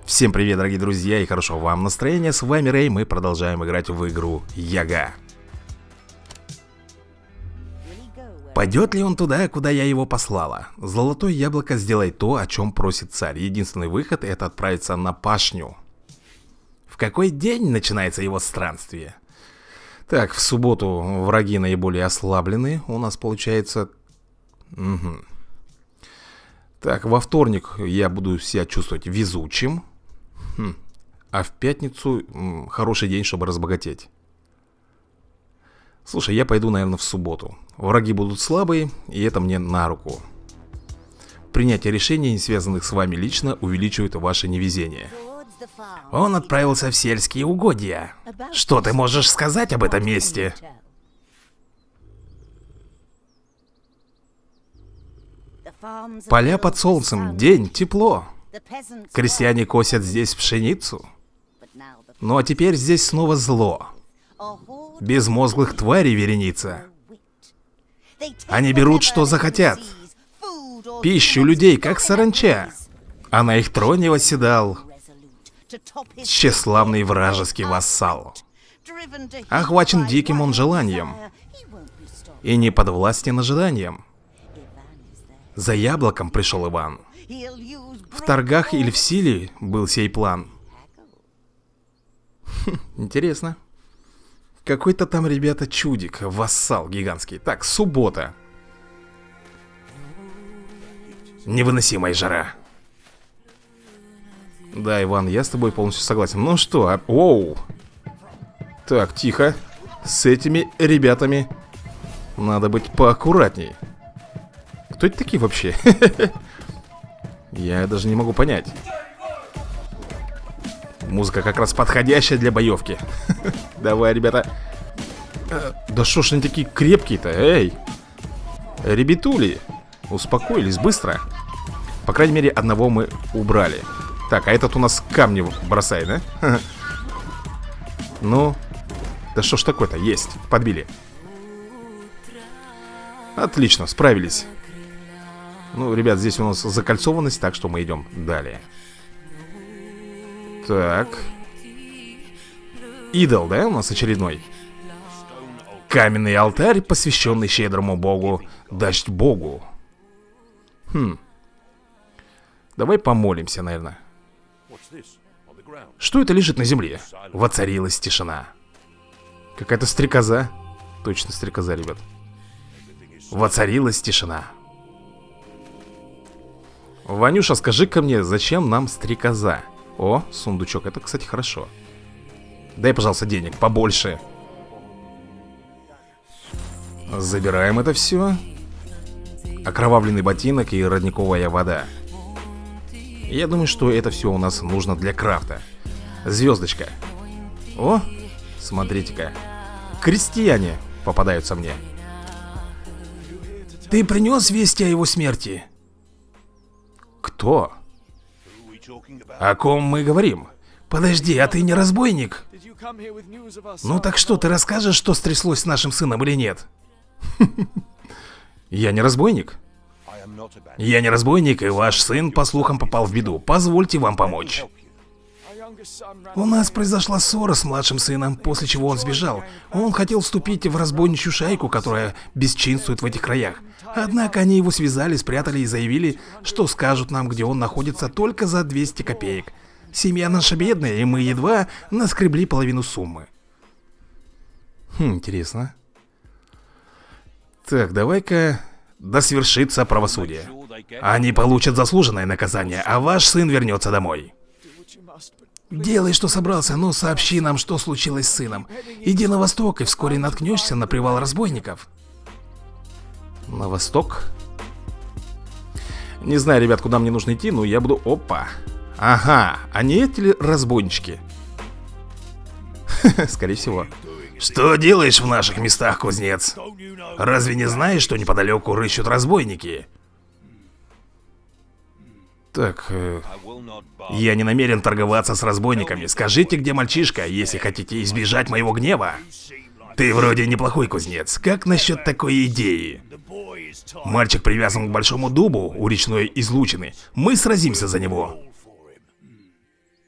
Всем привет, дорогие друзья, и хорошего вам настроения. С вами Рэй, мы продолжаем играть в игру Яга. Пойдет ли он туда, куда я его послала? Золотое яблоко сделает то, о чем просит царь. Единственный выход — это отправиться на пашню. В какой день начинается его странствие? Так, в субботу враги наиболее ослаблены. У нас получается... Так, во вторник я буду себя чувствовать везучим. А в пятницу хороший день, чтобы разбогатеть. Слушай, я пойду, наверное, в субботу. Враги будут слабые, и это мне на руку. Принятие решений, не связанных с вами лично, увеличивает ваше невезение. Он отправился в сельские угодья. Что ты можешь сказать об этом месте? Поля под солнцем, день, тепло. Крестьяне косят здесь пшеницу. Ну а теперь здесь снова зло. Безмозглых тварей вереница. Они берут, что захотят. Пищу людей, как саранча. А на их троне восседал тщеславный вражеский вассал. Охвачен диким он желанием и не подвластен ожиданиям. За яблоком пришел Иван. В торгах или в силе был сей план. Интересно. Какой-то там, ребята, чудик, вассал гигантский. Так, суббота. Невыносимая жара. Да, Иван, я с тобой полностью согласен. Ну что, оу. Так, тихо. С этими ребятами надо быть поаккуратней. Кто это такие вообще? Я даже не могу понять. Музыка как раз подходящая для боевки. Давай, ребята. Да что ж они такие крепкие-то, эй. Ребятули, успокоились быстро. По крайней мере, одного мы убрали. Так, а этот у нас камни бросает, да? Ну, да что ж такое-то, есть, подбили. Отлично, справились. Ну, ребят, здесь у нас закольцованность, так что мы идем далее. Так. Идол, да, у нас очередной? Каменный алтарь, посвященный щедрому богу, дождь богу. Давай помолимся, наверное. Что это лежит на земле? Воцарилась тишина. Какая-то стрекоза. Точно стрекоза, ребят. Воцарилась тишина. Ванюша, скажи-ка мне, зачем нам стрекоза? О, сундучок, это, кстати, хорошо. Дай, пожалуйста, денег побольше. Забираем это все. Окровавленный ботинок и родниковая вода. Я думаю, что это все у нас нужно для крафта. Звездочка. О, смотрите-ка. Крестьяне попадаются мне. Ты принес вести о его смерти? Кто? О ком мы говорим? Подожди, а ты не разбойник? Ну так что, ты расскажешь, что стряслось с нашим сыном или нет? Я не разбойник. Я не разбойник, и ваш сын, по слухам, попал в беду. Позвольте вам помочь. У нас произошла ссора с младшим сыном, после чего он сбежал. Он хотел вступить в разбойничью шайку, которая бесчинствует в этих краях. Однако они его связали, спрятали и заявили, что скажут нам, где он находится, только за 200 копеек. Семья наша бедная, и мы едва наскребли половину суммы. Интересно. Так, давай-ка... Да свершится правосудие. Они получат заслуженное наказание, а ваш сын вернется домой. Делай, что собрался, но сообщи нам, что случилось с сыном. Иди на восток, и вскоре наткнешься на привал разбойников. На восток? Не знаю, ребят, куда мне нужно идти, но я буду... Опа. Ага, а не эти ли разбойнички? Скорее всего. Что делаешь в наших местах, кузнец? Разве не знаешь, что неподалеку рыщут разбойники? Так, я не намерен торговаться с разбойниками. Скажите, где мальчишка, если хотите избежать моего гнева. Ты вроде неплохой кузнец. Как насчет такой идеи? Мальчик привязан к большому дубу у речной излучины. Мы сразимся за него.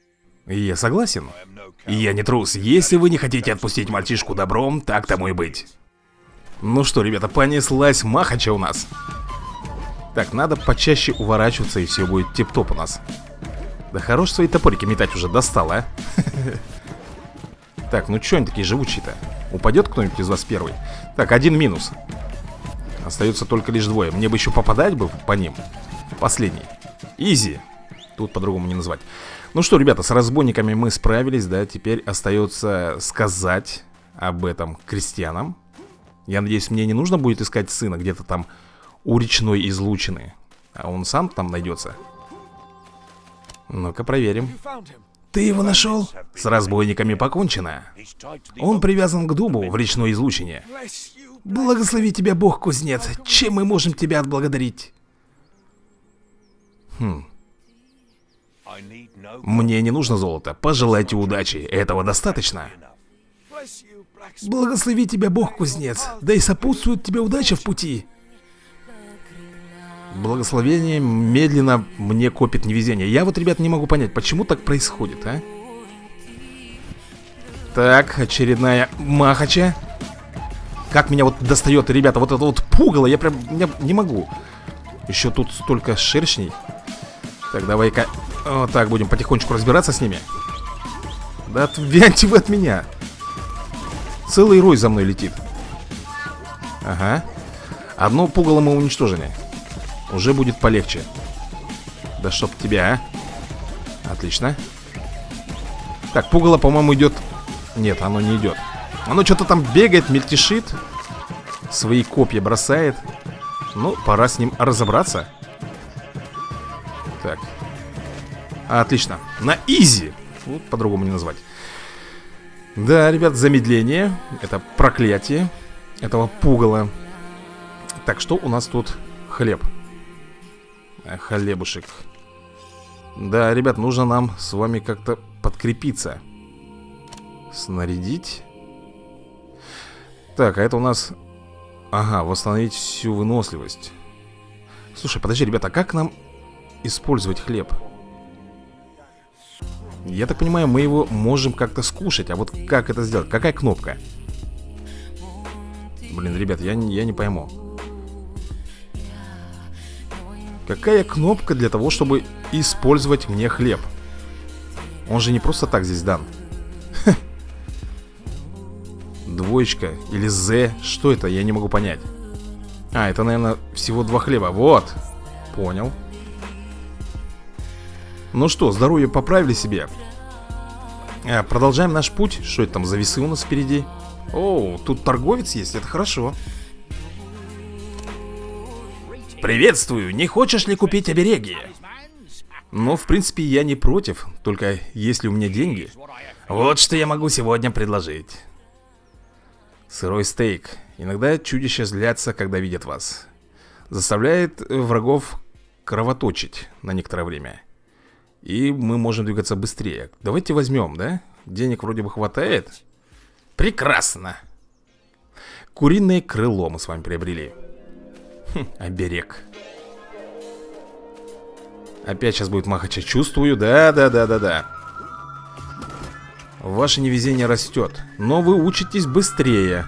И я согласен. И я не трус. Если вы не хотите отпустить мальчишку добром, так тому и быть. Ну что, ребята, понеслась махача у нас. Так, надо почаще уворачиваться, и все будет тип-топ у нас. Да хорош свои топорики метать уже, достал, а? Так, ну что они такие живучие-то? Упадет кто-нибудь из вас первый? Так, один минус. Остается только лишь двое. Мне бы еще попадать бы по ним. Последний. Изи. Тут по-другому не назвать. Ну что, ребята, с разбойниками мы справились, да? Теперь остается сказать об этом крестьянам. Я надеюсь, мне не нужно будет искать сына где-то там у речной излучины. А он сам там найдется. Ну-ка, проверим. Ты его нашел? С разбойниками покончено. Он привязан к дубу в речной излучине. Благослови тебя Бог, кузнец. Чем мы можем тебя отблагодарить? Мне не нужно золото. Пожелайте удачи. Этого достаточно. Благослови тебя Бог, кузнец. Да и сопутствует тебе удача в пути. Благословение медленно мне копит невезение. Я вот, ребят, не могу понять, почему так происходит, а? Так, очередная махача. Как меня вот достает, ребята, вот это вот пугало. Я не могу. Еще тут столько шершней. Так, давай-ка вот так будем потихонечку разбираться с ними. Да отвяньте вы от меня. Целый рой за мной летит. Ага. Одно пугало мы уничтожили. Уже будет полегче. Да чтоб тебя, а. Отлично. Так, пугало, по-моему, идет. Нет, оно не идет. Оно что-то там бегает, мельтешит. Свои копья бросает. Ну, пора с ним разобраться. Так. Отлично. На изи. Вот по-другому не назвать. Да, ребят, замедление. Это проклятие этого пугала. Так, что у нас тут? Хлеб. Хлебушек. Да, ребят, нужно нам с вами как-то подкрепиться. Снарядить. Так, а это у нас... Ага, восстановить всю выносливость. Слушай, подожди, ребята, а как нам использовать хлеб? Я так понимаю, мы его можем как-то скушать. А вот как это сделать? Какая кнопка? Блин, ребят, я не пойму. Какая кнопка для того, чтобы использовать мне хлеб? Он же не просто так здесь дан. Двоечка или Z. Что это? Я не могу понять. А, это, наверное, всего 2 хлеба. Вот. Понял. Ну что, здоровье поправили себе. Продолжаем наш путь. Что это там за весы у нас впереди? О, тут торговец есть, это хорошо. Приветствую, не хочешь ли купить обереги? Ну, в принципе, я не против. Только если у меня деньги. Вот что я могу сегодня предложить. Сырой стейк. Иногда чудища злятся, когда видят вас. Заставляет врагов кровоточить на некоторое время. И мы можем двигаться быстрее. Давайте возьмем, да? Денег вроде бы хватает. Прекрасно. Куриное крыло мы с вами приобрели. Оберег. Опять сейчас будет махача. Чувствую, да. Ваше невезение растет, но вы учитесь быстрее.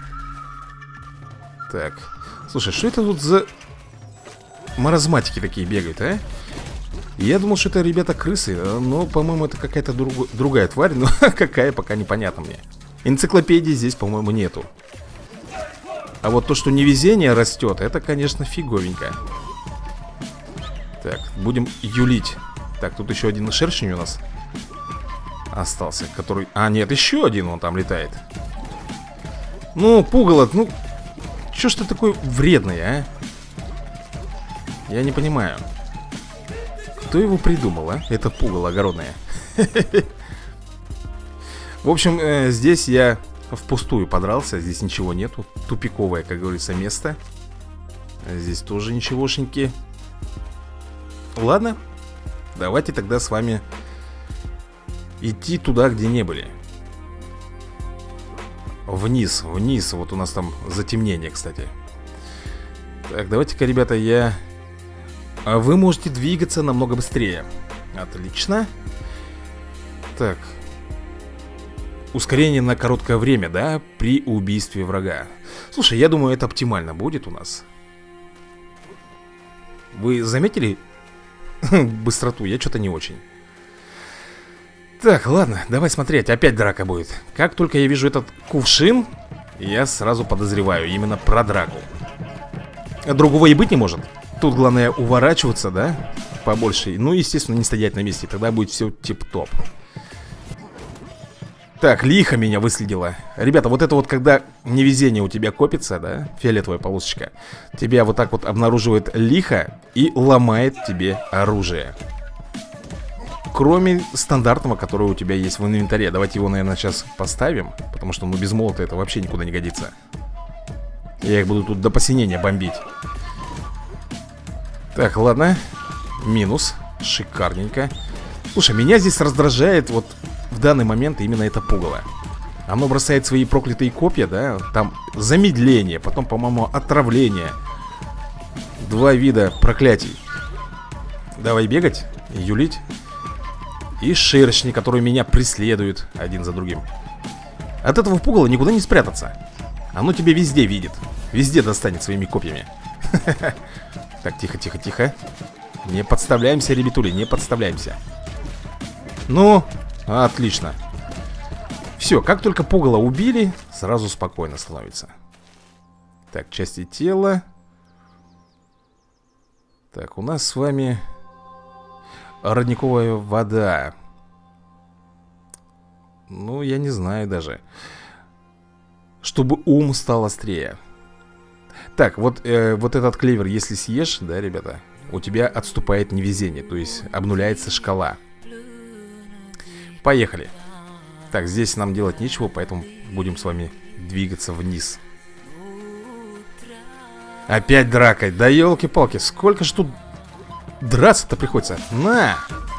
Так. Слушай, что это тут за маразматики такие бегают, а? Я думал, что это, ребята, крысы. Но, по-моему, это какая-то другая тварь. Но какая, пока непонятно мне. Энциклопедии здесь, по-моему, нету. А вот то, что невезение растет, это, конечно, фиговенько. Так, будем юлить. Так, тут еще один шершень у нас остался, который... А, нет, еще один он там летает. Ну, пугало, ну... Че ж ты такой вредный, а? Я не понимаю. Кто его придумал, а? Это пугало огородное. В общем, здесь я впустую подрался. Здесь ничего нету. Тупиковое, как говорится, место. Здесь тоже ничегошеньки. Ладно. Давайте тогда с вами идти туда, где не были. Вниз, вниз. Вот у нас там затемнение, кстати. Так, давайте-ка, ребята, вы можете двигаться намного быстрее. Отлично. Так. Ускорение на короткое время, да? При убийстве врага. Слушай, я думаю, это оптимально будет у нас. Вы заметили быстроту? Я что-то не очень. Так, ладно, давай смотреть. Опять драка будет. Как только я вижу этот кувшин, я сразу подозреваю именно про драку. Другого и быть не может. Тут главное уворачиваться, да? Побольше. Ну, естественно, не стоять на месте. Тогда будет все тип-топ. Так, лихо меня выследила. Ребята, вот это вот, когда невезение у тебя копится, да? Фиолетовая полосочка. Тебя вот так вот обнаруживает лихо и ломает тебе оружие. Кроме стандартного, который у тебя есть в инвентаре. Давайте его, наверное, сейчас поставим. Потому что, ну, без молота это вообще никуда не годится. Я их буду тут до посинения бомбить. Так, ладно. Минус. Шикарненько. Слушай, меня здесь раздражает вот в данный момент именно это пугало. Оно бросает свои проклятые копья, да? Там замедление, потом, по-моему, отравление. Два вида проклятий. Давай бегать, юлить. И шершни, которые меня преследуют один за другим. От этого пугала никуда не спрятаться. Оно тебя везде видит. Везде достанет своими копьями. Так, тихо, тихо, тихо. Не подставляемся, ребятули, не подставляемся. Ну, отлично. Все, как только пугало убили, сразу спокойно становится. Так, части тела. Так, у нас с вами родниковая вода. Ну, я не знаю даже. Чтобы ум стал острее. Так, вот этот клевер, если съешь, да, ребята, у тебя отступает невезение. То есть обнуляется шкала. Поехали. Так, здесь нам делать нечего, поэтому будем с вами двигаться вниз. Опять драка. Да елки-палки, сколько же тут драться-то приходится. На!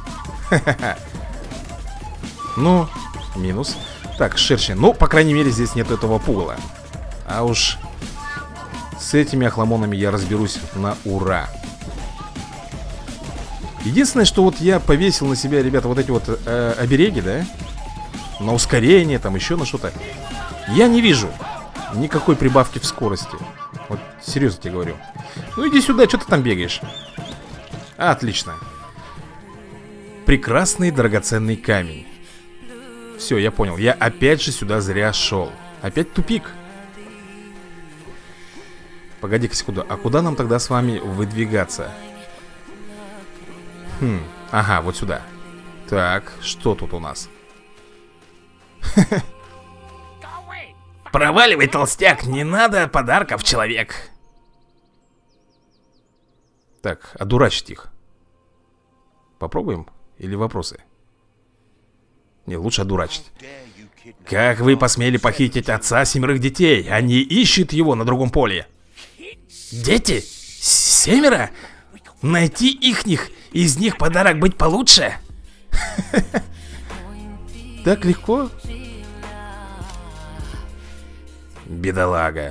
Ну, минус. Так, шершни. Ну, по крайней мере, здесь нет этого пугала. А уж с этими охламонами я разберусь на ура. Единственное, что вот я повесил на себя, ребята, вот эти вот обереги, да? На ускорение, там еще на что-то. Я не вижу никакой прибавки в скорости. Вот серьезно тебе говорю. Ну иди сюда, что ты там бегаешь? Отлично. Прекрасный драгоценный камень. Все, я понял. Я опять же сюда зря шел. Опять тупик. Погоди-ка секунду. А куда нам тогда с вами выдвигаться? Ага, вот сюда. Так, что тут у нас? Проваливай, толстяк, не надо подарков, человек. Так, одурачить их. Попробуем? Или вопросы? Не, лучше одурачить. Как вы посмели похитить отца 7 детей? Они ищут его на другом поле. Дети? 7? Найти ихних, из них подарок быть получше? Так легко? Бедолага.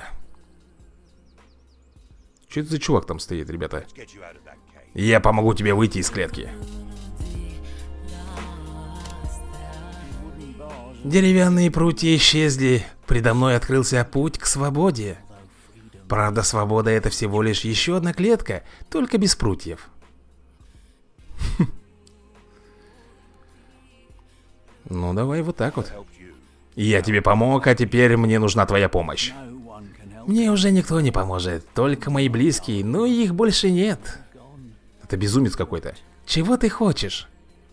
Что это за чувак там стоит, ребята? Я помогу тебе выйти из клетки. Деревянные прутья исчезли. Предо мной открылся путь к свободе. Правда, свобода — это всего лишь еще одна клетка, только без прутьев. Ну, давай вот так вот. Я тебе помог, а теперь мне нужна твоя помощь. Мне уже никто не поможет, только мои близкие, но их больше нет. Это безумец какой-то. Чего ты хочешь?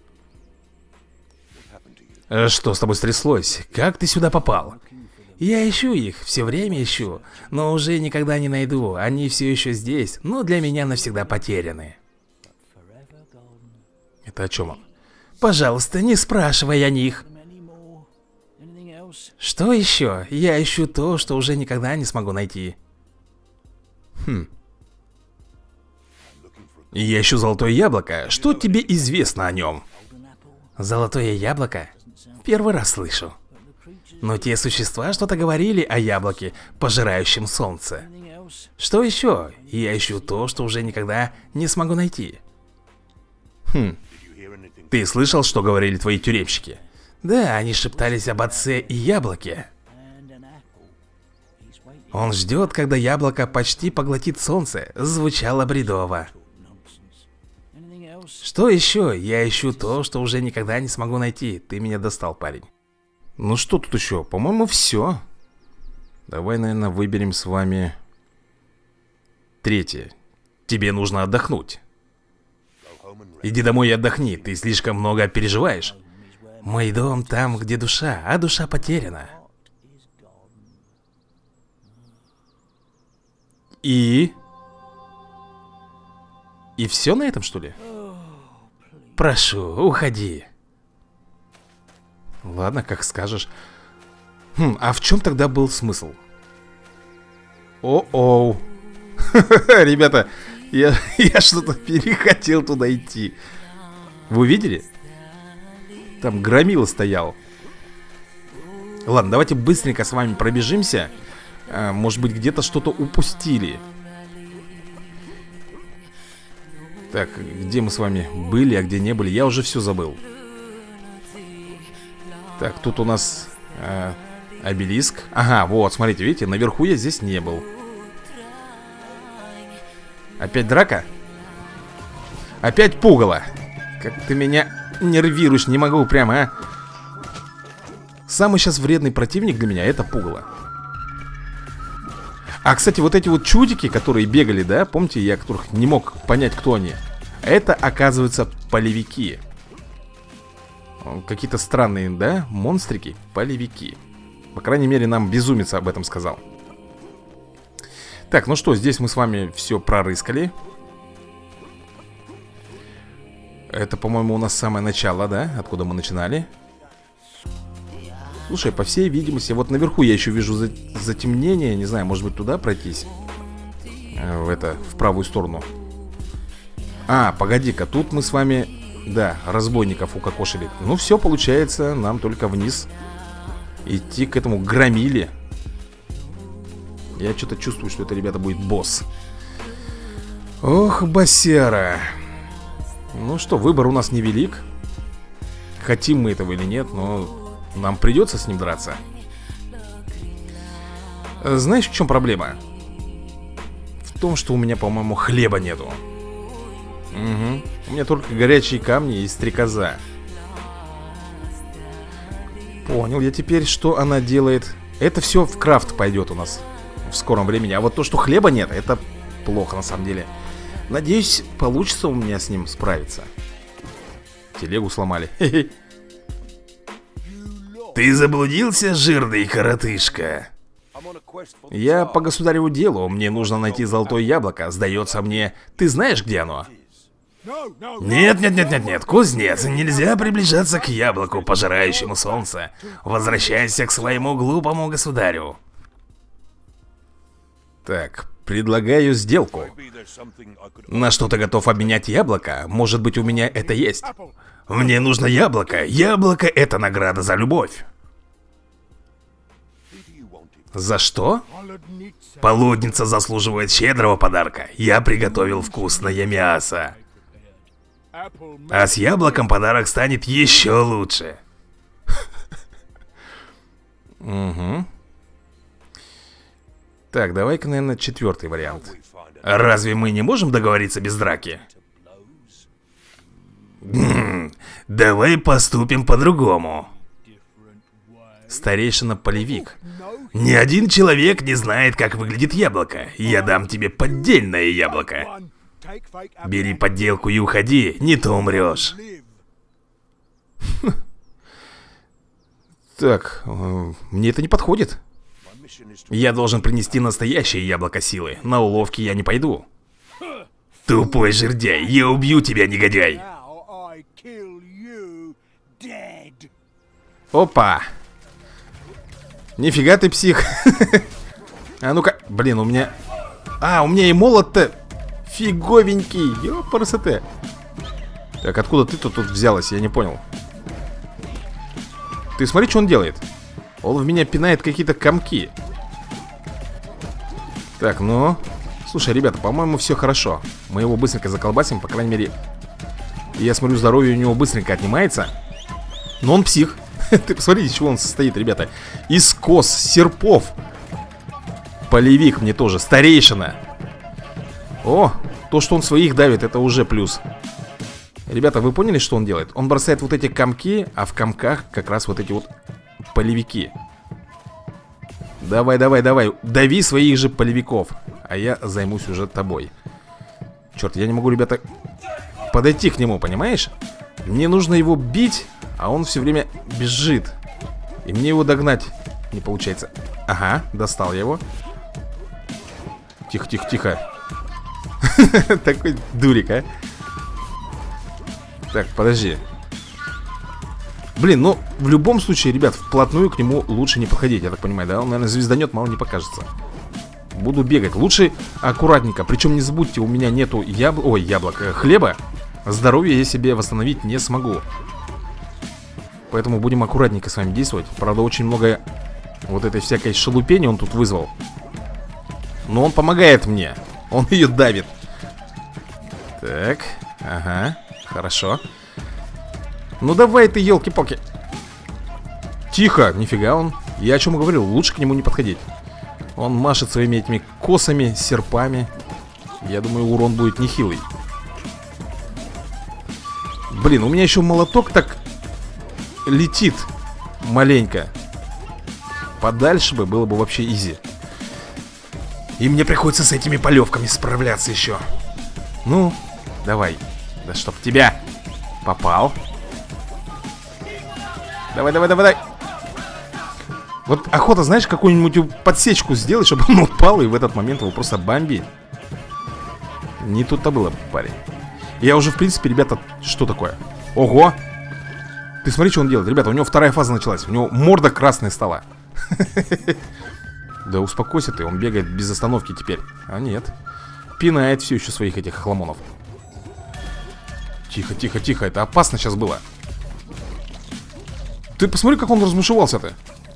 Что с тобой стряслось? Как ты сюда попал? Я ищу их, все время ищу, но уже никогда не найду. Они все еще здесь, но для меня навсегда потеряны. Это о чем он? Пожалуйста, не спрашивай о них. Что еще? Я ищу то, что уже никогда не смогу найти. Я ищу золотое яблоко. Что тебе известно о нем? Золотое яблоко? Первый раз слышу. Но те существа что-то говорили о яблоке, пожирающем солнце. Что еще? Я ищу то, что уже никогда не смогу найти. Ты слышал, что говорили твои тюремщики? Да, они шептались об отце и яблоке. Он ждет, когда яблоко почти поглотит солнце. Звучало бредово. Что еще? Я ищу то, что уже никогда не смогу найти. Ты меня достал, парень. Ну что тут еще? По-моему, все. Давай, наверное, выберем с вами третье. Тебе нужно отдохнуть. Иди домой и отдохни, ты слишком много переживаешь. Мой дом там, где душа, а душа потеряна. И все на этом, что ли? Прошу, уходи. Ладно, как скажешь. А в чем тогда был смысл? О-оу. Ребята, я что-то перехотел туда идти. Вы увидели? Там громила стоял. Ладно, давайте быстренько с вами пробежимся. Может быть, где-то что-то упустили. Так, где мы с вами были, а где не были? Я уже все забыл. Так, тут у нас обелиск. Ага, вот, смотрите, видите, наверху я здесь не был. Опять драка? Опять пугало. Как ты меня нервируешь, не могу прямо, а. Самый сейчас вредный противник для меня — это пугало. А, кстати, вот эти вот чудики, которые бегали, да, помните, я которых не мог понять, кто они. Это, оказывается, полевики. Какие-то странные, да, монстрики, полевики. По крайней мере, нам безумец об этом сказал. Так, ну что, здесь мы с вами все прорыскали. Это, по-моему, у нас самое начало, да, откуда мы начинали. Слушай, по всей видимости, вот наверху я еще вижу затемнение. Не знаю, может быть, туда пройтись. В правую сторону. А, погоди-ка, тут мы с вами, да, разбойников укокошили. Ну все, получается, нам только вниз идти к этому громиле. Я что-то чувствую, что это, ребята, будет босс. Ох, босяра. Ну что, выбор у нас невелик. Хотим мы этого или нет, но нам придется с ним драться. Знаешь, в чем проблема? В том, что у меня, по-моему, хлеба нету. Угу. У меня только горячие камни и стрекоза. Понял я теперь, что она делает. Это все в крафт пойдет у нас в скором времени. А вот то, что хлеба нет, это плохо на самом деле. Надеюсь, получится у меня с ним справиться. Телегу сломали. Хе-хе. Ты заблудился, жирный коротышка? Я по государеву делу. Мне нужно найти золотое яблоко. Сдается мне. Ты знаешь, где оно? Нет, кузнец, нельзя приближаться к яблоку, пожирающему солнце. Возвращайся к своему глупому государю. Так, предлагаю сделку. На что ты готов обменять яблоко? Может быть, у меня это есть? Мне нужно яблоко. Яблоко — это награда за любовь. За что? Полудница заслуживает щедрого подарка. Я приготовил вкусное мясо. А с яблоком подарок станет еще лучше. Угу. Так, давай-ка, наверное, четвертый вариант. Разве мы не можем договориться без драки? Давай поступим по-другому. Старейшина полевик. Ни один человек не знает, как выглядит яблоко. Я дам тебе поддельное яблоко. Бери подделку и уходи, не то умрешь. Так, мне это не подходит. Я должен принести настоящее яблоко силы. На уловки я не пойду. Тупой жердяй, я убью тебя, негодяй. Опа. Нифига ты псих. А ну-ка, блин, у меня... А, у меня и молот-то фиговенький. Ёпарасоте. Так, откуда ты тут взялась, я не понял. Ты смотри, что он делает. Он в меня пинает какие-то комки. Так, ну... Слушай, ребята, по-моему, все хорошо. Мы его быстренько заколбасим, по крайней мере. Я смотрю, здоровье у него быстренько отнимается. Но он псих. Ты посмотри, из чего он состоит, ребята. Из кос, серпов. Полевик мне тоже, старейшина. О, то, что он своих давит, это уже плюс. Ребята, вы поняли, что он делает? Он бросает вот эти комки, а в комках как раз вот эти вот полевики. Давай, давай, давай. Дави своих же полевиков. А я займусь уже тобой. Черт, я не могу, ребята, подойти к нему, понимаешь? Мне нужно его бить, а он все время бежит. И мне его догнать не получается. Ага, достал я его. Тихо, тихо, тихо. Такой дурик, а. Так, подожди. Блин, ну, в любом случае, ребят, вплотную к нему лучше не подходить, я так понимаю, да? Он, наверное, звезданет, мало не покажется. Буду бегать. Лучше аккуратненько. Причем не забудьте, у меня нету хлеба. Здоровье я себе восстановить не смогу. Поэтому будем аккуратненько с вами действовать. Правда, очень много вот этой всякой шелупени он тут вызвал. Но он помогает мне. Он ее давит. Так, ага, хорошо. Ну давай ты, елки-палки. Тихо, нифига он. Я о чем и говорил, лучше к нему не подходить. Он машет своими этими косами, серпами. Я думаю, урон будет нехилый. Блин, у меня еще молоток так летит маленько. Подальше бы, было бы вообще изи. И мне приходится с этими полевками справляться еще. Ну, давай. Да чтоб тебя. Попал. Давай, давай, давай, давай. Вот охота, знаешь, какую-нибудь подсечку сделать, чтобы он упал, и в этот момент его просто бомбить. Не тут-то было, парень. Я уже, в принципе, ребята, что такое? Ого! Ты смотри, что он делает. Ребята, у него вторая фаза началась. У него морда красная стала. Да успокойся ты, он бегает без остановки теперь. А нет. Пинает все еще своих этих хламонов. Тихо, тихо, тихо, это опасно сейчас было. Ты посмотри, как он размушевался-то.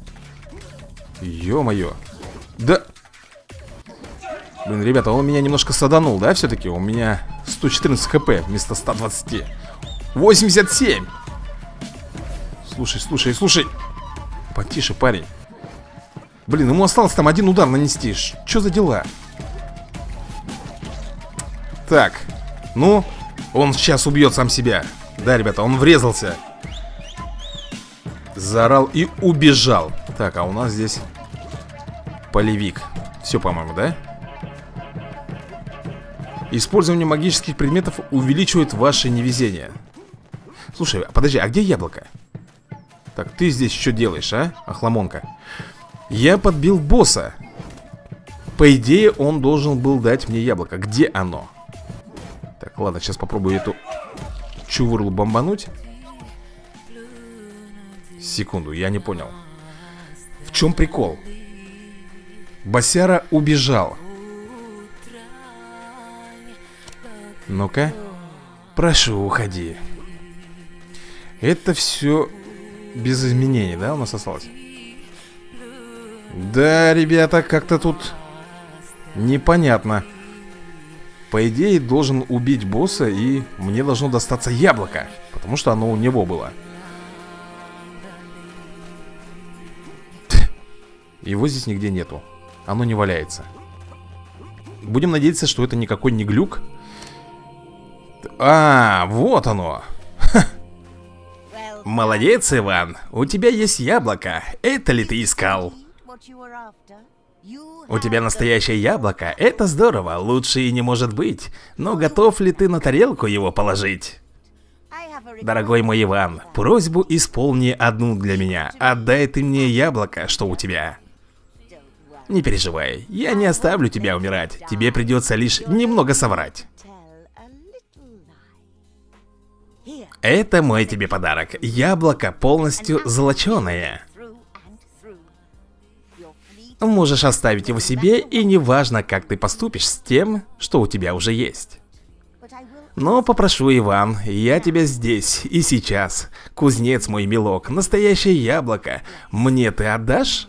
Ё-моё. Да. Блин, ребята, он меня немножко саданул, да, все-таки? У меня 114 хп вместо 120. 87. Слушай, слушай, слушай. Потише, парень. Блин, ему осталось там один удар нанести. Что за дела? Так, ну, он сейчас убьет сам себя. Да, ребята, он врезался. Заорал и убежал. Так, а у нас здесь полевик. Все, по-моему, да? Использование магических предметов увеличивает ваше невезение. Слушай, подожди, а где яблоко? Так, ты здесь что делаешь, а? Охламонка. Я подбил босса. По идее, он должен был дать мне яблоко. Где оно? Так, ладно, сейчас попробую эту чувырлу бомбануть. Секунду, я не понял. В чем прикол? Босяра убежал. Ну-ка. Прошу, уходи. Это все без изменений, да, у нас осталось? Да, ребята, как-то тут непонятно. По идее, должен убить босса, и мне должно достаться яблоко, потому что оно у него было. Его здесь нигде нету. Оно не валяется. Будем надеяться, что это никакой не глюк. А, вот оно. Молодец, Иван. У тебя есть яблоко. Это ли ты искал? У тебя настоящее яблоко. Это здорово. Лучше и не может быть. Но готов ли ты на тарелку его положить? Дорогой мой Иван, просьбу исполни одну для меня. Отдай ты мне яблоко, что у тебя. Не переживай, я не оставлю тебя умирать. Тебе придется лишь немного соврать. Это мой тебе подарок. Яблоко полностью золоченое. Можешь оставить его себе, и неважно, как ты поступишь с тем, что у тебя уже есть. Но попрошу, Иван, я тебя здесь и сейчас. Кузнец мой милок, настоящее яблоко. Мне ты отдашь?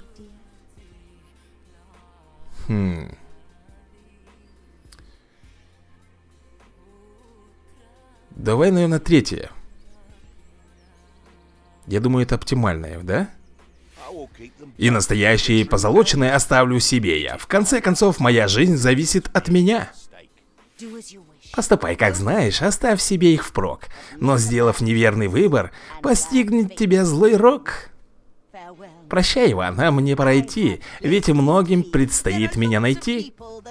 Давай, наверное, третье. Я думаю, это оптимальное, да? И настоящие позолоченные оставлю себе я. В конце концов, моя жизнь зависит от меня. Поступай, как знаешь, оставь себе их впрок. Но, сделав неверный выбор, постигнет тебя злой рок. Прощай, Иван, а мне пора идти, ведь многим предстоит меня найти.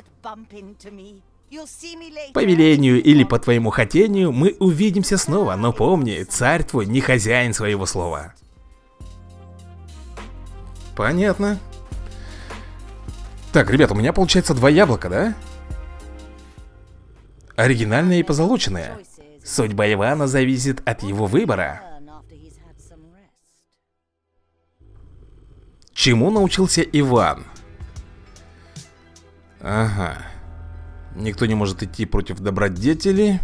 По велению или по твоему хотению мы увидимся снова, но помни, царь твой не хозяин своего слова. Понятно. Так, ребят, у меня получается 2 яблока, да? Оригинальное и позолоченное. Судьба Ивана зависит от его выбора. Чему научился Иван? Ага. Никто не может идти против добродетели.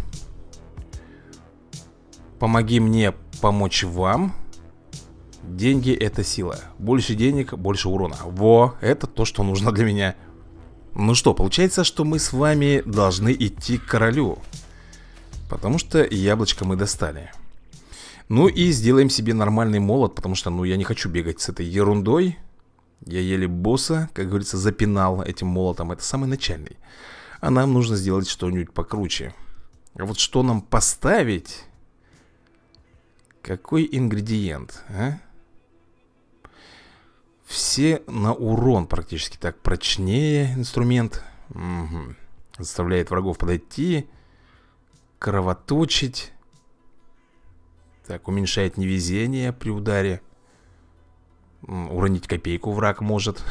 Помоги мне помочь вам. Деньги — это сила. Больше денег, больше урона. Во, это то, что нужно для меня. Ну что, получается, что мы с вами должны идти к королю. Потому что яблочко мы достали. Ну и сделаем себе нормальный молот, потому что, ну, я не хочу бегать с этой ерундой. Я еле босса, как говорится, запинал этим молотом. Это самый начальный. А нам нужно сделать что-нибудь покруче. А вот что нам поставить? Какой ингредиент, а? Все на урон практически. Так, прочнее инструмент. Угу. Заставляет врагов подойти. Кровоточить. Так, уменьшает невезение при ударе. Уронить копейку враг может.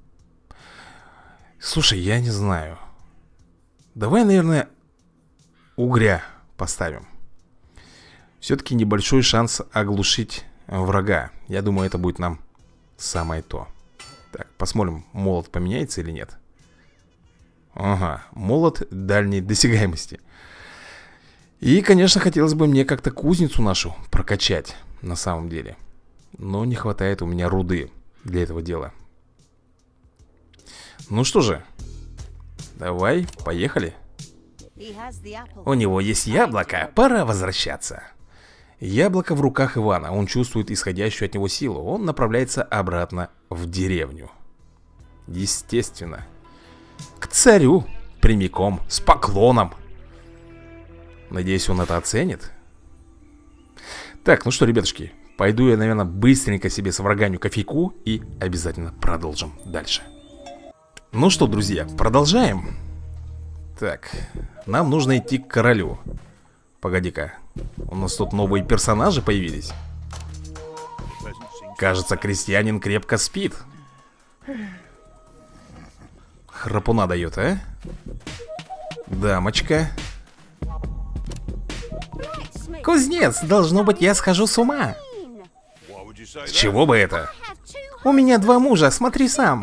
Слушай, я не знаю. Давай, наверное, угря поставим. Все-таки небольшой шанс оглушить врага. Я думаю, это будет нам самое то. Так, посмотрим, молот поменяется или нет. Ага, молот дальней досягаемости. И, конечно, хотелось бы мне как-то кузницу нашу прокачать, на самом деле. Но не хватает у меня руды для этого дела. Ну что же, давай, поехали. У него есть яблоко, пора возвращаться. Яблоко в руках Ивана. Он чувствует исходящую от него силу. Он направляется обратно в деревню. Естественно. К царю. Прямиком. С поклоном. Надеюсь, он это оценит. Так, ну что, ребятушки, пойду я, наверное, быстренько себе сварганю кофейку. И обязательно продолжим дальше. Ну что, друзья, продолжаем. Так, нам нужно идти к королю. Погоди-ка, у нас тут новые персонажи появились. Кажется, крестьянин крепко спит. Храпуна дает, а? Дамочка. Кузнец, должно быть, я схожу с ума. С чего бы это? У меня 2 мужа, смотри сам.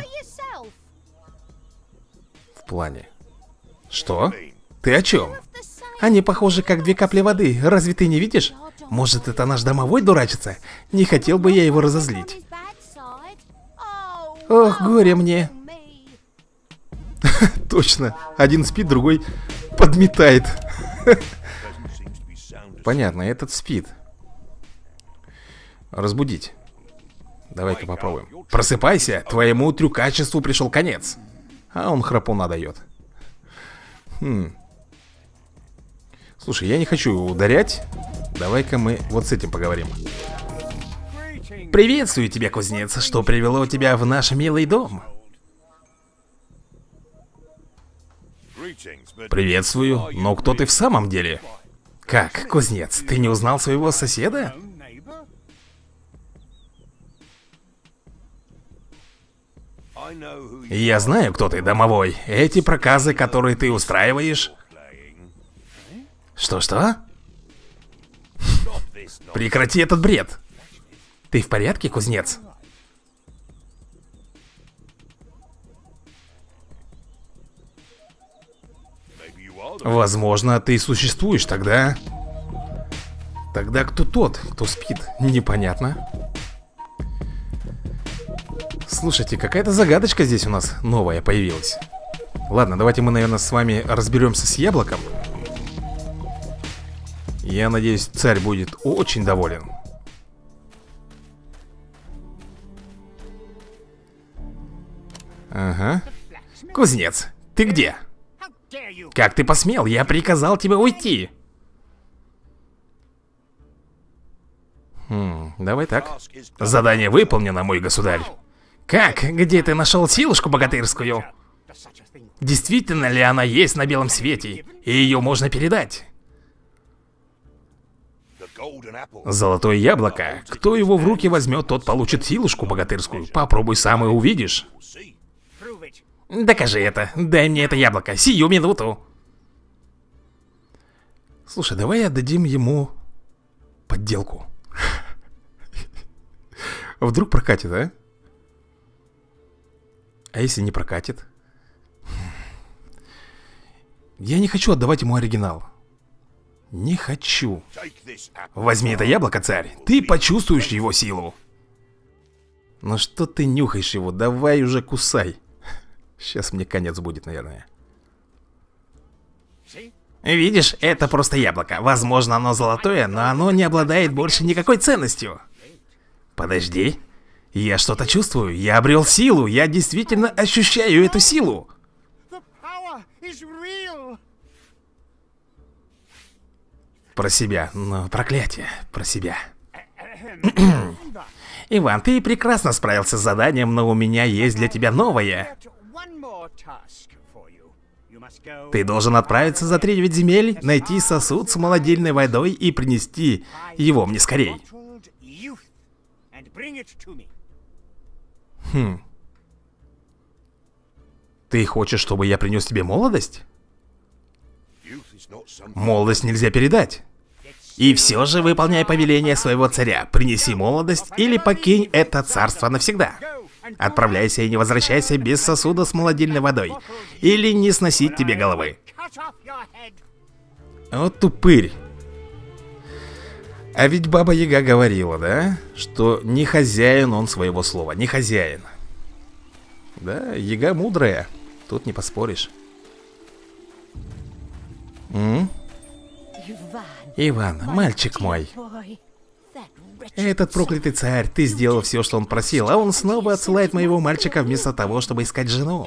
В плане. Что? Ты о чем? Они похожи как 2 капли воды, разве ты не видишь? Может, это наш домовой дурачится? Не хотел бы я его разозлить. Ох, горе мне. Точно, один спит, другой подметает. Понятно, этот спит. Разбудить. Давай-ка попробуем. Просыпайся, твоему трюкачеству пришел конец. А он храпуна дает. Слушай, я не хочу ударять. Давай-ка мы вот с этим поговорим. Приветствую тебя, кузнец. Что привело тебя в наш милый дом? Приветствую, но кто ты в самом деле? Как, кузнец, ты не узнал своего соседа? Я знаю, кто ты, домовой. Эти проказы, которые ты устраиваешь... Что-что? Прекрати этот бред. Ты в порядке, кузнец? Возможно, ты существуешь тогда. Тогда кто тот, кто спит? Непонятно. Слушайте, какая-то загадочка здесь у нас новая появилась. Ладно, давайте мы, наверное, с вами разберемся с яблоком. Я надеюсь, царь будет очень доволен. Ага. Кузнец, ты где? Как ты посмел? Я приказал тебе уйти. Давай так. Задание выполнено, мой государь. Как? Где ты нашел силушку богатырскую? Действительно ли она есть на белом свете? И ее можно передать? Золотое яблоко. Кто его в руки возьмет, тот получит силушку богатырскую. Попробуй сам и увидишь. Докажи это. Дай мне это яблоко. Сию минуту. Слушай, давай отдадим ему подделку. Вдруг прокатит, а? А если не прокатит? Я не хочу отдавать ему оригинал. Не хочу. Возьми это яблоко, царь. Ты почувствуешь его силу. Ну что ты нюхаешь его? Давай уже кусай. Сейчас мне конец будет, наверное. Видишь, это просто яблоко. Возможно, оно золотое, но оно не обладает больше никакой ценностью. Подожди. Я что-то чувствую. Я обрел силу. Я действительно ощущаю эту силу. Про себя. Но проклятие. Про себя. Иван, ты прекрасно справился с заданием, но у меня есть для тебя новое. Ты должен отправиться за 9 земель, найти сосуд с молодильной водой и принести его мне скорей. Ты хочешь, чтобы я принес тебе молодость? Молодость нельзя передать. И все же выполняй повеление своего царя. Принеси молодость или покинь это царство навсегда. Отправляйся и не возвращайся без сосуда с молодильной водой. Или не сносить тебе головы. Вот тупырь. А ведь Баба Яга говорила, да? Что не хозяин он своего слова, не хозяин. Да, Яга мудрая. Тут не поспоришь. Иван, мальчик мой. Этот проклятый царь, ты сделал все, что он просил, а он снова отсылает моего мальчика вместо того, чтобы искать жену.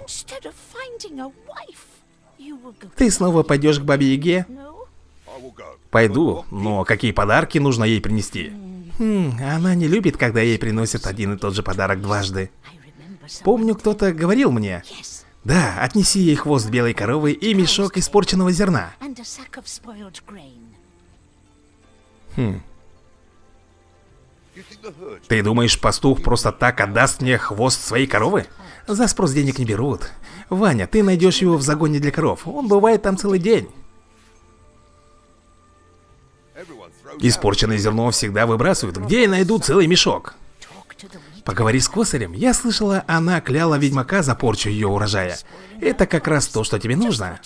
Ты снова пойдешь к Бабе Яге? Пойду, но какие подарки нужно ей принести? Она не любит, когда ей приносят один и тот же подарок дважды. Помню, кто-то говорил мне. Да, отнеси ей хвост белой коровы и мешок испорченного зерна. Ты думаешь, пастух просто так отдаст мне хвост своей коровы? За спрос денег не берут. Ваня, ты найдешь его в загоне для коров. Он бывает там целый день. Испорченное зерно всегда выбрасывают. Где я найду целый мешок? Поговори с косарем. Я слышала, она кляла ведьмака за порчу ее урожая. Это как раз то, что тебе нужно.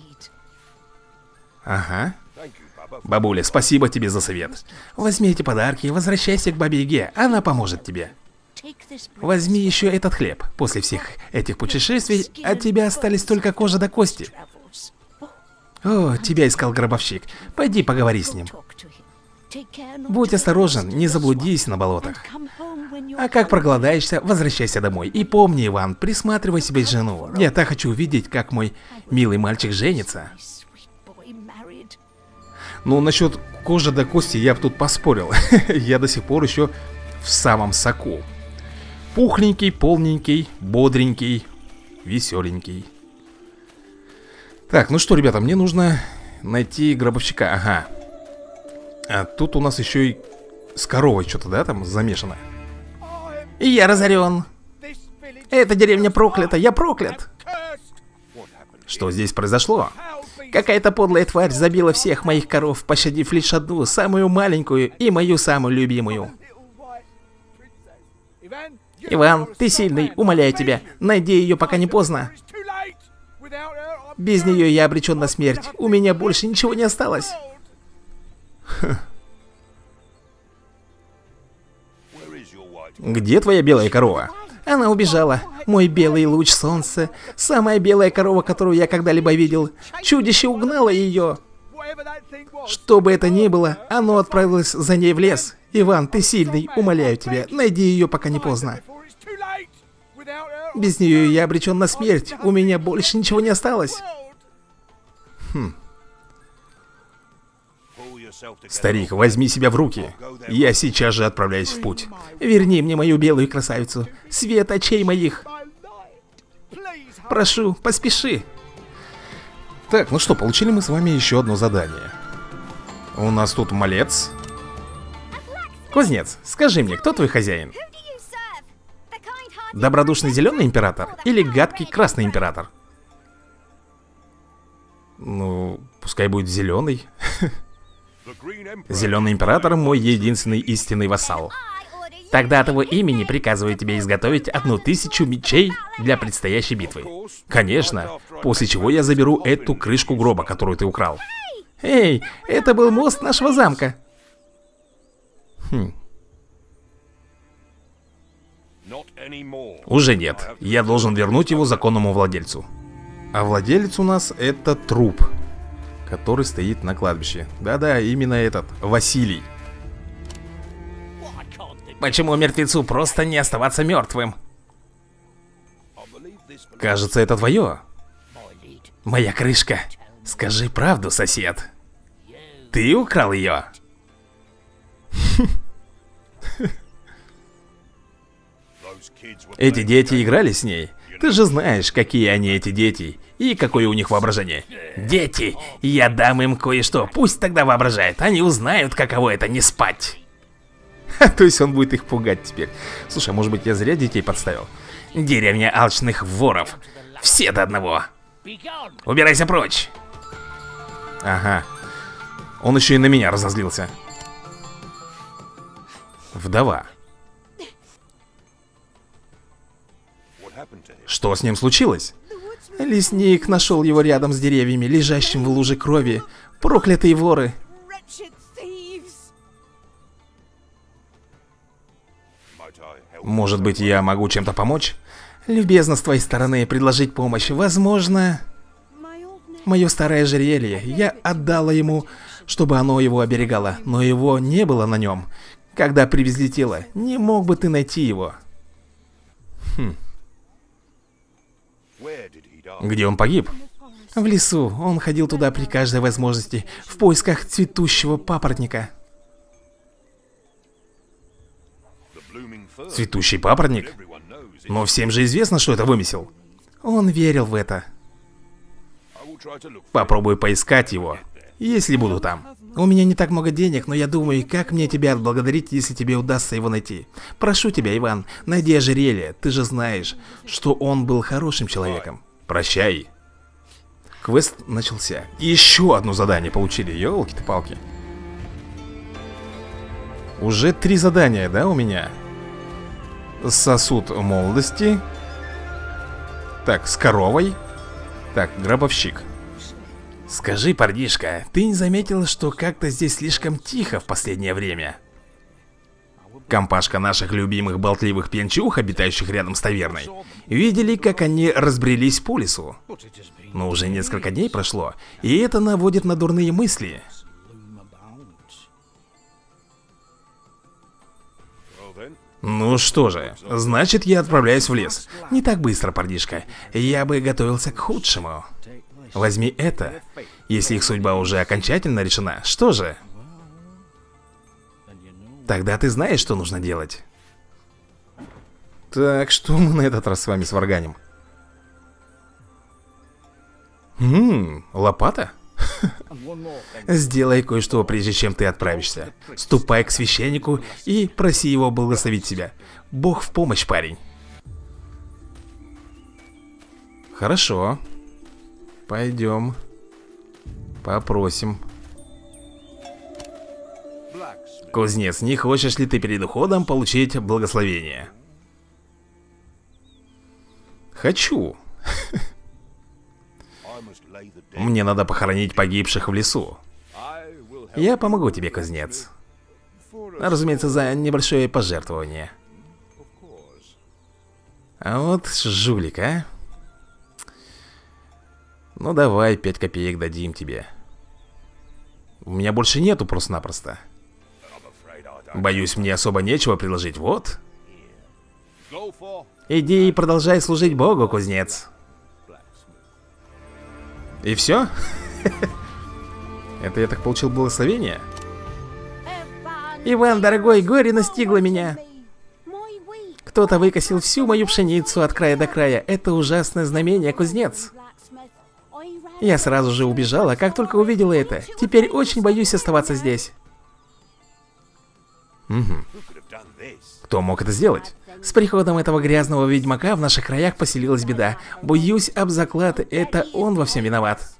Ага. Бабуля, спасибо тебе за совет. Возьми эти подарки и возвращайся к Бабе Яге. Она поможет тебе. Возьми еще этот хлеб. После всех этих путешествий от тебя остались только кожа до кости. О, тебя искал гробовщик. Пойди поговори с ним. Будь осторожен, не заблудись на болотах. А как проголодаешься, возвращайся домой. И помни, Иван, присматривай себе жену. Я так хочу увидеть, как мой милый мальчик женится. Ну, насчет кожи до кости я бы тут поспорил. Я до сих пор еще в самом соку. Пухленький, полненький, бодренький, веселенький. Так, ну что, ребята, мне нужно найти гробовщика. Ага. А тут у нас еще и с коровой что-то, да, там замешано. Я разорен. Эта деревня проклята, я проклят. Что здесь произошло? Какая-то подлая тварь забила всех моих коров, пощадив лишь одну, самую маленькую и мою самую любимую. Иван, ты сильный, умоляю тебя, найди ее, пока не поздно. Без нее я обречен на смерть, у меня больше ничего не осталось. Где твоя белая корова? Она убежала. Мой белый луч солнца. Самая белая корова, которую я когда-либо видел. Чудище угнало ее. Что бы это ни было, оно отправилось за ней в лес. Иван, ты сильный, умоляю тебя, найди ее, пока не поздно. Без нее я обречен на смерть. У меня больше ничего не осталось. Старик, возьми себя в руки. Я сейчас же отправляюсь в путь. Верни мне мою белую красавицу. Свет очей моих. Прошу, поспеши. Так, ну что, получили мы с вами еще одно задание. У нас тут малец. Кузнец, скажи мне, кто твой хозяин? Добродушный зеленый император или гадкий красный император? Ну, пускай будет зеленый. Зеленый император мой единственный истинный вассал. Тогда от его имени приказываю тебе изготовить 1000 мечей для предстоящей битвы. Конечно, после чего я заберу эту крышку гроба, которую ты украл. Эй, это был мост нашего замка. Уже нет. Я должен вернуть его законному владельцу. А владелец у нас это труп, который стоит на кладбище. Да-да, именно этот, Василий. Почему мертвецу просто не оставаться мертвым? Кажется, это твое. Моя крышка. Скажи правду, сосед. Ты украл ее? Эти дети играли с ней. Ты же знаешь, какие они, эти дети, и какое у них воображение. Дети, я дам им кое-что, пусть тогда воображают. Они узнают, каково это не спать. То есть он будет их пугать теперь. Слушай, может быть, я зря детей подставил? Деревня алчных воров. Все до одного. Убирайся прочь. Ага. Он еще и на меня разозлился. Вдова. Что с ним случилось? Лесник нашел его рядом с деревьями, лежащим в луже крови. Проклятые воры. Может быть, я могу чем-то помочь? Любезно с твоей стороны предложить помощь. Возможно, мое старое ожерелье. Я отдала ему, чтобы оно его оберегало, но его не было на нем. Когда привезли тело, не мог бы ты найти его? Где он погиб? В лесу. Он ходил туда при каждой возможности, в поисках цветущего папоротника. Цветущий папоротник? Но всем же известно, что это вымысел. Он верил в это. Попробую поискать его, если буду там. У меня не так много денег, но я думаю, как мне тебя отблагодарить, если тебе удастся его найти. Прошу тебя, Иван, найди ожерелье. Ты же знаешь, что он был хорошим человеком. Прощай. Квест начался. Еще одно задание получили, елки-то палки. Уже 3 задания, да, у меня? Сосуд молодости. Так, с коровой. Так, гробовщик. Скажи, парнишка, ты не заметил, что как-то здесь слишком тихо в последнее время? Компашка наших любимых болтливых пьянчух, обитающих рядом с таверной, видели, как они разбрелись по лесу. Но уже несколько дней прошло, и это наводит на дурные мысли. Ну что же, значит, я отправляюсь в лес. Не так быстро, парнишка. Я бы готовился к худшему. Возьми это. Если их судьба уже окончательно решена, что же? Тогда ты знаешь, что нужно делать. Так, что мы на этот раз с вами сварганим? Лопата? Сделай кое-что, прежде чем ты отправишься. Ступай к священнику и проси его благословить тебя. Бог в помощь, парень. Хорошо. Пойдем. Попросим. Кузнец, не хочешь ли ты перед уходом получить благословение? Хочу. Мне надо похоронить погибших в лесу. Я помогу тебе, кузнец. Разумеется, за небольшое пожертвование. А вот жулик, а? Ну давай, 5 копеек дадим тебе. У меня больше нету просто-напросто. Боюсь, мне особо нечего предложить, вот. Иди и продолжай служить Богу, кузнец. И все? Это я так получил благословение? Иван, дорогой, горе настигло меня. Кто-то выкосил всю мою пшеницу от края до края. Это ужасное знамение, кузнец. Я сразу же убежала, как только увидела это. Теперь очень боюсь оставаться здесь. Угу. Кто мог это сделать? С приходом этого грязного ведьмака в наших краях поселилась беда. Боюсь об заклад, это он во всем виноват.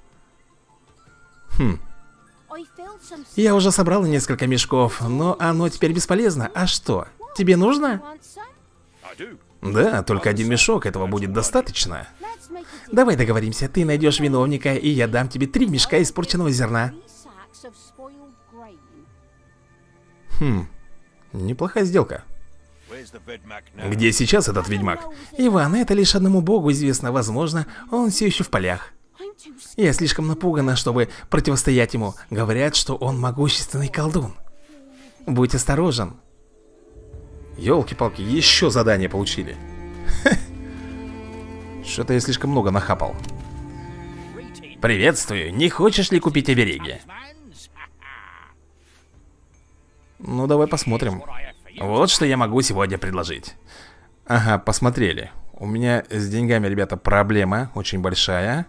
Я уже собрала несколько мешков, но оно теперь бесполезно. А что? Тебе нужно? Да, только один мешок, этого будет достаточно. Давай договоримся, ты найдешь виновника, и я дам тебе 3 мешка испорченного зерна. Неплохая сделка. Где сейчас этот ведьмак? Иван, это лишь одному богу известно. Возможно, он все еще в полях. Я слишком напугана, чтобы противостоять ему. Говорят, что он могущественный колдун. Будь осторожен. Ёлки-палки, еще задание получили. Что-то я слишком много нахапал. Приветствую, не хочешь ли купить обереги? Ну, давай посмотрим. Вот что я могу сегодня предложить. Ага, посмотрели. У меня с деньгами, ребята, проблема очень большая.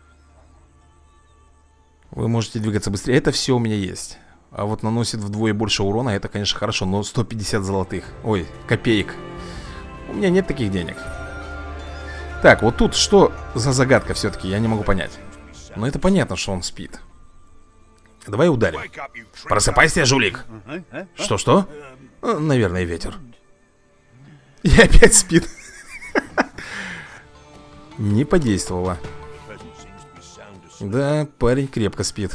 Вы можете двигаться быстрее. Это все у меня есть. А вот наносит вдвое больше урона. Это, конечно, хорошо, но 150 золотых. Ой, копеек. У меня нет таких денег. Так, вот тут что за загадка все-таки? Я не могу понять. Но это понятно, что он спит. Давай ударим. Просыпайся, жулик. Что-что? Наверное, ветер. И опять спит. Не подействовало. Да, парень крепко спит.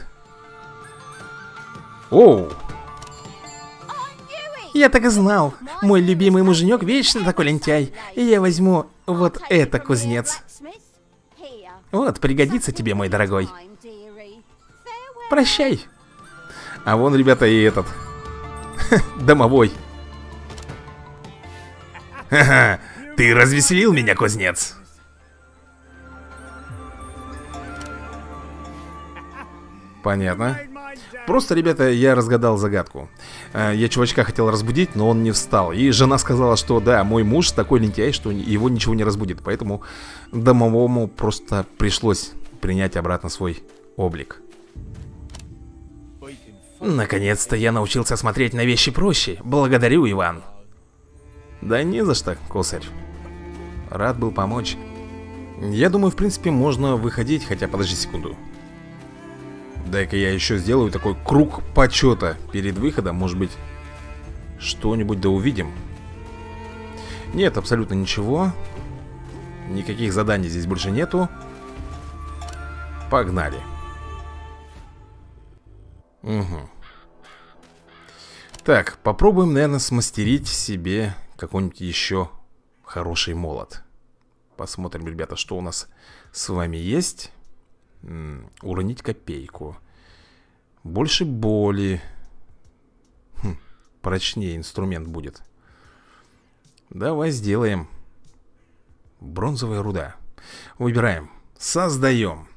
Оу! Я так и знал. Мой любимый муженек вечно такой лентяй. И я возьму вот это, кузнец. Вот, пригодится тебе, мой дорогой. Прощай. А вон, ребята, и этот домовой. Ха-ха, ты развеселил меня, кузнец. Понятно. Просто, ребята, я разгадал загадку. Я чувачка хотел разбудить, но он не встал. И жена сказала, что да, мой муж такой лентяй, что его ничего не разбудит. Поэтому домовому просто пришлось принять обратно свой облик. Наконец-то я научился смотреть на вещи проще. Благодарю, Иван. Да не за что, косарь. Рад был помочь. Я думаю, в принципе, можно выходить. Хотя, подожди секунду. Дай-ка я еще сделаю такой круг почета перед выходом. Может быть, что-нибудь да увидим. Нет, абсолютно ничего. Никаких заданий здесь больше нету. Погнали. Угу. Так, попробуем, наверное, смастерить себе какой-нибудь еще хороший молот. Посмотрим, ребята, что у нас с вами есть. Уронить копейку. Больше боли. Прочнее инструмент будет. Давай сделаем. Бронзовая руда. Выбираем. Создаем.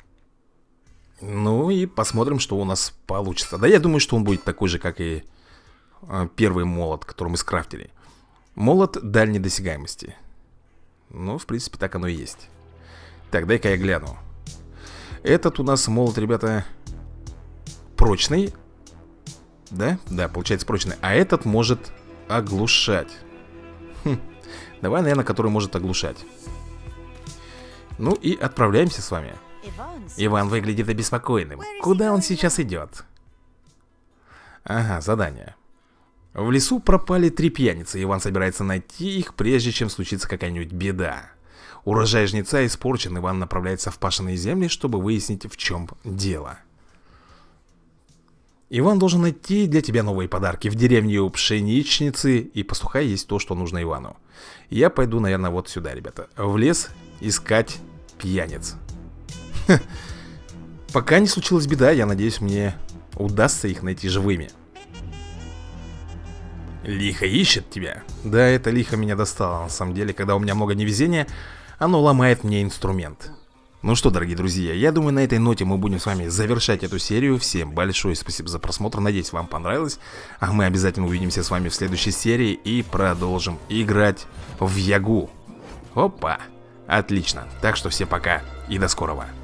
Ну и посмотрим, что у нас получится. Да, я думаю, что он будет такой же, как и первый молот, который мы скрафтили. Молот дальней досягаемости. Ну, в принципе, так оно и есть. Так, дай-ка я гляну. Этот у нас молот, ребята, прочный. Да? Да, получается прочный. А этот может оглушать. Давай, наверное, который может оглушать. Ну и отправляемся с вами. Иван выглядит обеспокоенным. Куда он сейчас идет? Ага, задание. В лесу пропали 3 пьяницы. Иван собирается найти их, прежде чем случится какая-нибудь беда. Урожай жнеца испорчен. Иван направляется в пашенные земли, чтобы выяснить, в чем дело. Иван должен найти для тебя новые подарки. В деревне у пшеничницы и пастуха есть то, что нужно Ивану. Я пойду, наверное, вот сюда, ребята. В лес искать пьяниц. Пока не случилась беда, я надеюсь, мне удастся их найти живыми. Лихо ищет тебя. Да, это лихо меня достало, на самом деле. Когда у меня много невезения, оно ломает мне инструмент. Ну что, дорогие друзья, я думаю, на этой ноте мы будем с вами завершать эту серию. Всем большое спасибо за просмотр, надеюсь, вам понравилось. А мы обязательно увидимся с вами в следующей серии и продолжим играть в Ягу. Опа, отлично, так что всем пока и до скорого.